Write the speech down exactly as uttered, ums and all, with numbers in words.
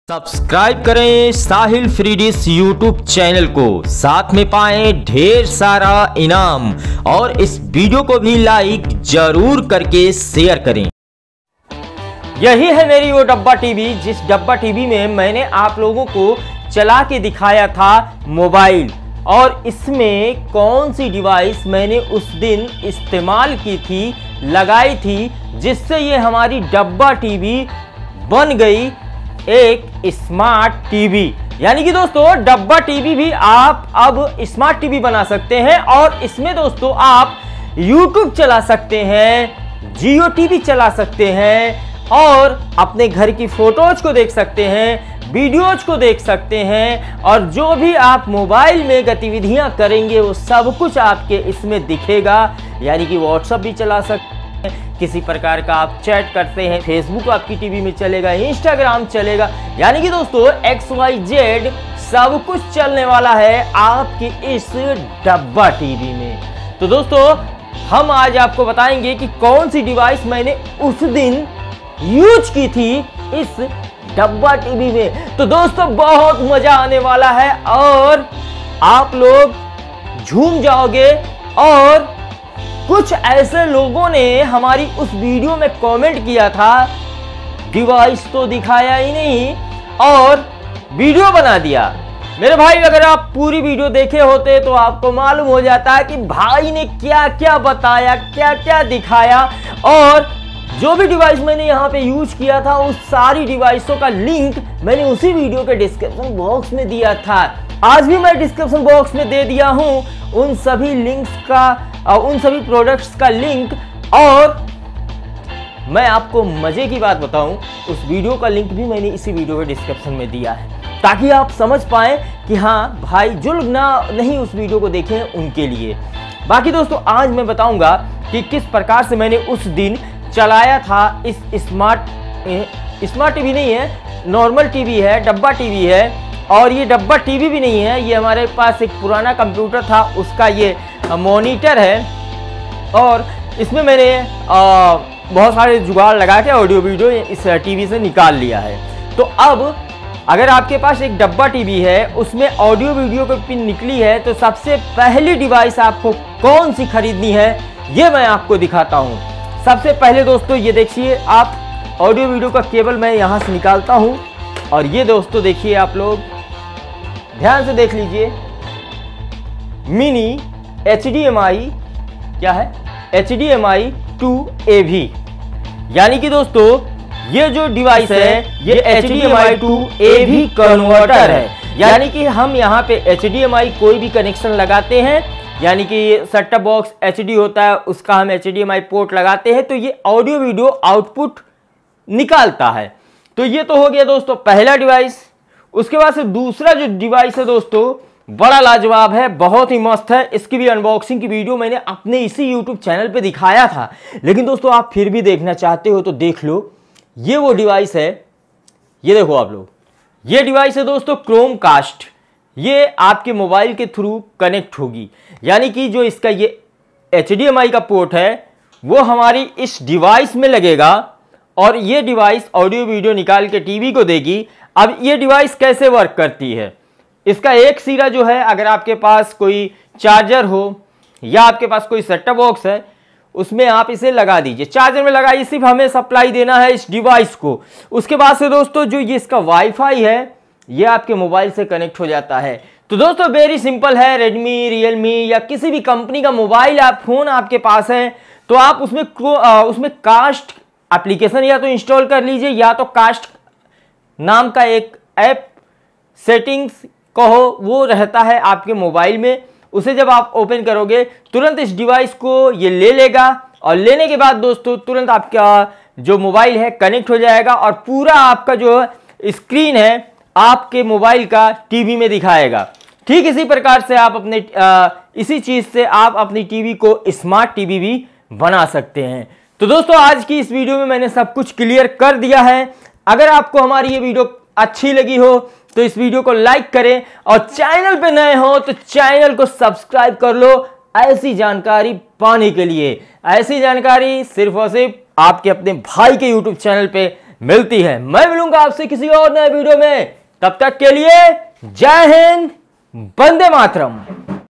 Subscribe करें Sahil free dish YouTube channel को, साथ में पाएं ढेर सारा इनाम और इस वीडियो को भी लाइक जरूर करके शेयर करें। यही है मेरी वो डब्बा टीवी, जिस डब्बा टीवी में मैंने आप लोगों को चला के दिखाया था मोबाइल, और इसमें कौन सी डिवाइस मैंने उस दिन इस्तेमाल की थी, लगाई थी, जिससे ये हमारी डब्बा टीवी बन गई एक स्मार्ट टीवी। यानी कि दोस्तों डब्बा टीवी भी आप अब स्मार्ट टीवी बना सकते हैं, और इसमें दोस्तों आप यूट्यूब चला सकते हैं, जियो टीवी चला सकते हैं, और अपने घर की फोटोज को देख सकते हैं, वीडियोज को देख सकते हैं, और जो भी आप मोबाइल में गतिविधियां करेंगे वो सब कुछ आपके इसमें दिखेगा। यानी कि व्हाट्सएप भी चला सकते हैं, किसी प्रकार का आप चैट करते हैं, फेसबुक आपकी टीवी में चलेगा, इंस्टाग्राम चलेगा। यानी कि दोस्तों एक्स वाई जेड सब कुछ चलने वाला है आपकी इस डब्बा टीवी में। तो दोस्तों हम आज आपको बताएंगे कि कौन सी डिवाइस मैंने उस दिन यूज की थी इस डब्बा टीवी में। तो दोस्तों बहुत मजा आने वाला है और आप लोग झूम जाओगे। और कुछ ऐसे लोगों ने हमारी उस वीडियो में कमेंट किया था, डिवाइस तो दिखाया ही नहीं और वीडियो बना दिया। मेरे भाई अगर आप पूरी वीडियो देखे होते तो आपको मालूम हो जाता है कि भाई ने क्या क्या बताया, क्या क्या दिखाया, और जो भी डिवाइस मैंने यहाँ पे यूज किया था उस सारी डिवाइसों का लिंक मैंने उसी वीडियो के डिस्क्रिप्शन बॉक्स में दिया था। आज भी मैं डिस्क्रिप्शन बॉक्स में दे दिया हूँ उन सभी लिंक्स का, उन सभी प्रोडक्ट्स का लिंक। और मैं आपको मजे की बात बताऊं, उस वीडियो का लिंक भी मैंने इसी वीडियो के डिस्क्रिप्शन में दिया है, ताकि आप समझ पाए कि हाँ भाई जो लोग ना नहीं उस वीडियो को देखे हैं उनके लिए। बाकी दोस्तों आज मैं बताऊंगा कि किस प्रकार से मैंने उस दिन चलाया था इस स्मार्ट स्मार्ट टीवी नहीं है, नॉर्मल टीवी है, डब्बा टीवी है। और ये डब्बा टीवी भी नहीं है, ये हमारे पास एक पुराना कंप्यूटर था, उसका ये मॉनिटर है, और इसमें मैंने आ, बहुत सारे जुगाड़ लगा के ऑडियो वीडियो इस टीवी से निकाल लिया है। तो अब अगर आपके पास एक डब्बा टीवी है, उसमें ऑडियो वीडियो की पिन निकली है, तो सबसे पहली डिवाइस आपको कौन सी खरीदनी है ये मैं आपको दिखाता हूँ। सबसे पहले दोस्तों ये देखिए, आप ऑडियो वीडियो का केबल मैं यहाँ से निकालता हूँ, और ये दोस्तों देखिए, आप लोग ध्यान से देख लीजिए, mini H D M I क्या है, H D M I to A V. यानी कि दोस्तों ये जो डिवाइस है ये H D M I to A V converter है। यानी कि हम यहाँ पे एच डी एम आई कोई भी कनेक्शन लगाते हैं, यानी कि set top box H D होता है, उसका हम H D M I port लगाते हैं, तो ये ऑडियो वीडियो आउटपुट निकालता है। तो ये तो हो गया दोस्तों पहला डिवाइस। उसके बाद से दूसरा जो डिवाइस है दोस्तों बड़ा लाजवाब है, बहुत ही मस्त है। इसकी भी अनबॉक्सिंग की वीडियो मैंने अपने इसी यूट्यूब चैनल पे दिखाया था, लेकिन दोस्तों आप फिर भी देखना चाहते हो तो देख लो। ये वो डिवाइस है, ये देखो आप लोग, ये डिवाइस है दोस्तों क्रोमकास्ट। ये आपके मोबाइल के थ्रू कनेक्ट होगी, यानी कि जो इसका ये एच डी एम आई का पोर्ट है वो हमारी इस डिवाइस में लगेगा, और ये डिवाइस ऑडियो वीडियो निकाल के टीवी को देगी। अब ये डिवाइस कैसे वर्क करती है, इसका एक सिरा जो है, अगर आपके पास कोई चार्जर हो या आपके पास कोई सेट टॉप बॉक्स है, उसमें आप इसे लगा दीजिए, चार्जर में लगाइए, सिर्फ हमें सप्लाई देना है इस डिवाइस को। उसके बाद से दोस्तों जो ये इसका वाईफाई है ये आपके मोबाइल से कनेक्ट हो जाता है। तो दोस्तों वेरी सिंपल है, रेडमी, रियलमी या किसी भी कंपनी का मोबाइल आप फोन आपके पास है, तो आप उसमें उसमें कास्ट एप्लीकेशन या तो इंस्टॉल कर लीजिए, या तो कास्ट नाम का एक ऐप सेटिंग्स कहो वो रहता है आपके मोबाइल में। उसे जब आप ओपन करोगे तुरंत इस डिवाइस को ये ले लेगा, और लेने के बाद दोस्तों तुरंत आपका जो मोबाइल है कनेक्ट हो जाएगा, और पूरा आपका जो स्क्रीन है आपके मोबाइल का टीवी में दिखाएगा। ठीक इसी प्रकार से आप अपने आ, इसी चीज से आप अपनी टीवी को स्मार्ट टीवी भी बना सकते हैं। तो दोस्तों आज की इस वीडियो में मैंने सब कुछ क्लियर कर दिया है। अगर आपको हमारी ये वीडियो अच्छी लगी हो तो इस वीडियो को लाइक करें, और चैनल पे नए हो तो चैनल को सब्सक्राइब कर लो ऐसी जानकारी पाने के लिए। ऐसी जानकारी सिर्फ और सिर्फ आपके अपने भाई के यूट्यूब चैनल पे मिलती है। मैं मिलूंगा आपसे किसी और नए वीडियो में, तब तक के लिए जय हिंद, वंदे मातरम।